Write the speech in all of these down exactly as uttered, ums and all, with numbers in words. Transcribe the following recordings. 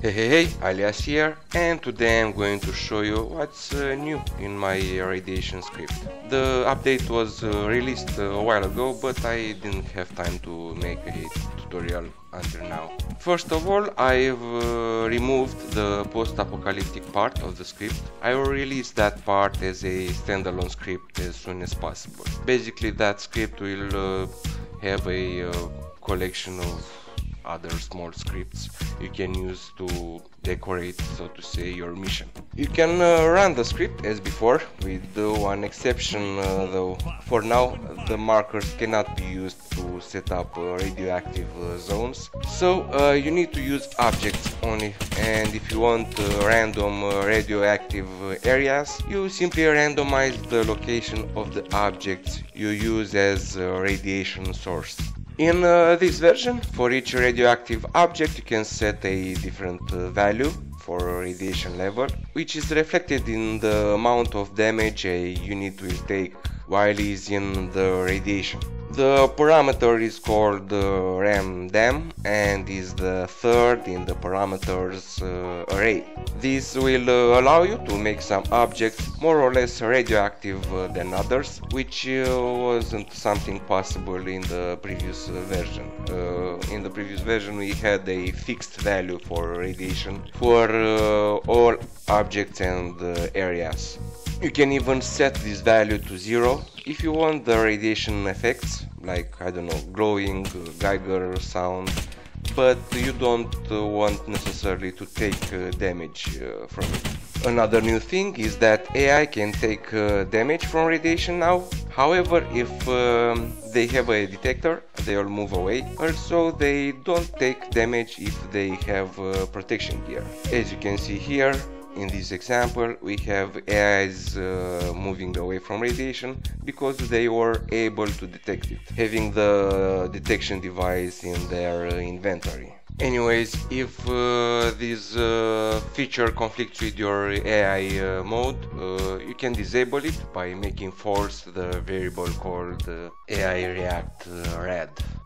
Hey hey hey, Alias here, and today I'm going to show you what's uh, new in my radiation script. The update was uh, released uh, a while ago, but I didn't have time to make a tutorial until now. First of all, I've uh, removed the post-apocalyptic part of the script. I will release that part as a standalone script as soon as possible. Basically, that script will uh, have a uh, collection of other small scripts you can use to decorate, so to say, your mission. You can uh, run the script as before, with uh, one exception uh, though. For now, the markers cannot be used to set up uh, radioactive uh, zones, so uh, you need to use objects only. And if you want uh, random uh, radioactive uh, areas, you simply randomize the location of the objects you use as a radiation source. In uh, this version, for each radioactive object you can set a different uh, value for radiation level, which is reflected in the amount of damage a unit will take while is in the radiation. The parameter is called uh, RAM and is the third in the parameters uh, array. This will uh, allow you to make some objects more or less radioactive uh, than others, which uh, wasn't something possible in the previous uh, version. Uh, in the previous version we had a fixed value for radiation for uh, all objects and uh, areas. You can even set this value to zero if you want the radiation effects, like, I don't know, glowing, Geiger sound, but you don't uh, want necessarily to take uh, damage uh, from it. Another new thing is that A I can take uh, damage from radiation now. However, if um, they have a detector, they'll move away. Also, they don't take damage if they have uh, protection gear. As you can see here, in this example, we have A Is uh, moving away from radiation because they were able to detect it, having the detection device in their uh, inventory. Anyways, if uh, this uh, feature conflicts with your A I uh, mode, uh, you can disable it by making false the variable called uh, A I react uh, red.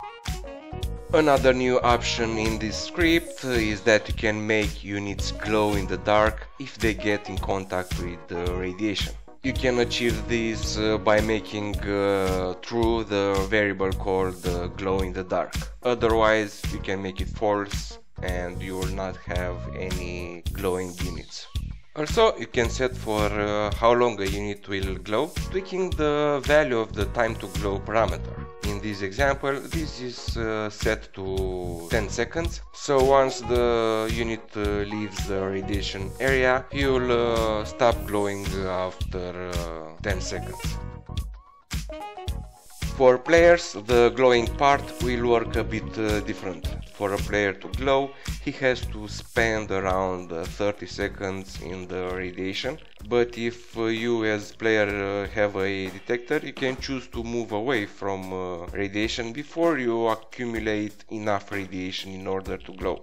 Another new option in this script is that you can make units glow in the dark if they get in contact with the radiation. You can achieve this uh, by making uh, true the variable called uh, glow in the dark. Otherwise, you can make it false and you will not have any glowing units. Also, you can set for uh, how long a unit will glow, tweaking the value of the time to glow parameter. In this example, this is uh, set to ten seconds, so once the unit uh, leaves the radiation area, he will uh, stop glowing after uh, ten seconds. For players, the glowing part will work a bit uh, different. For a player to glow, he has to spend around uh, thirty seconds in the radiation, but if uh, you as player uh, have a detector, you can choose to move away from uh, radiation before you accumulate enough radiation in order to glow.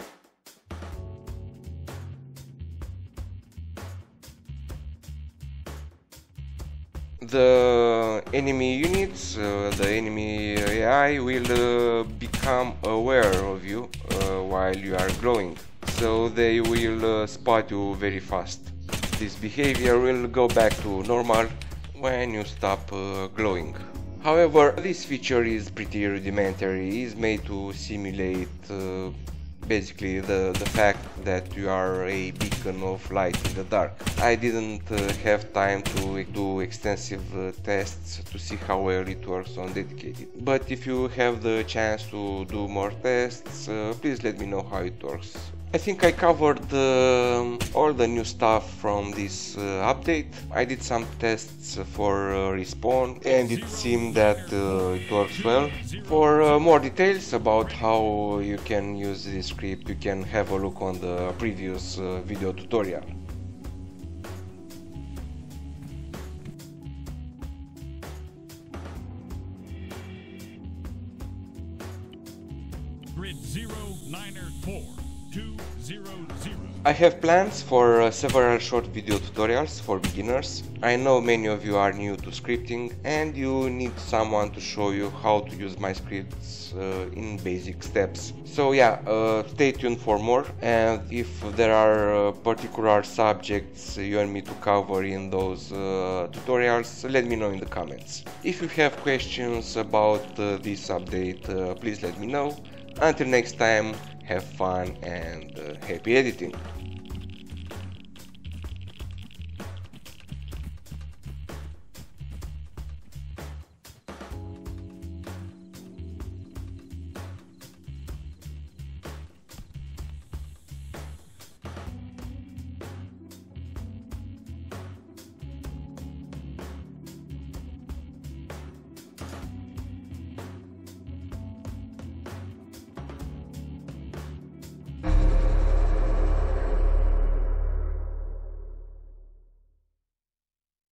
The enemy units, uh, the enemy A I will uh, become aware of you uh, while you are glowing, so they will uh, spot you very fast. This behavior will go back to normal when you stop uh, glowing. However, this feature is pretty rudimentary. It is made to simulate uh, basically the, the fact that you are a beacon of light in the dark. I didn't uh, have time to do extensive uh, tests to see how well it works on dedicated, but if you have the chance to do more tests, uh, please let me know how it works. I think I covered um, all the new stuff from this uh, update. I did some tests for uh, respawn and it seemed that uh, it works well. For uh, more details about how you can use this script, you can have a look on the previous uh, video tutorial. Grid zero niner four. two zero zero. I have plans for uh, several short video tutorials for beginners. I know many of you are new to scripting and you need someone to show you how to use my scripts uh, in basic steps. So yeah, uh, stay tuned for more, and if there are uh, particular subjects you want me to cover in those uh, tutorials, let me know in the comments. If you have questions about uh, this update, uh, please let me know. Until next time, have fun and uh, happy editing!